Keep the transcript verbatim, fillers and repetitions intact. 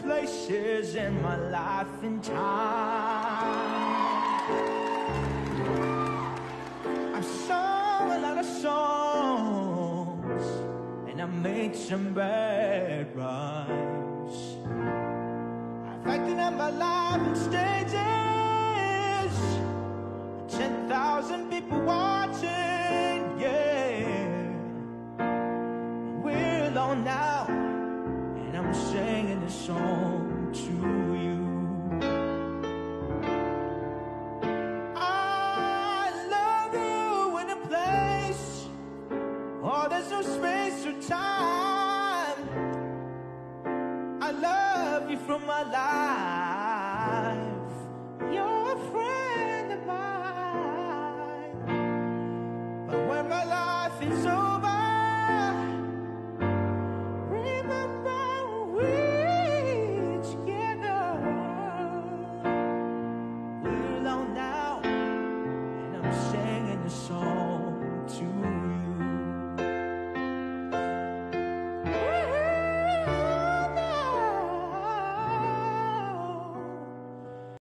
places in my life and time. I've sung a lot of songs, and I made some bad rhymes. I've acted out my life on stages, ten thousand people watching, yeah. We're alone now, and I'm singing this song to you. I love you in a place, oh, there's no space or time. I love you from my life.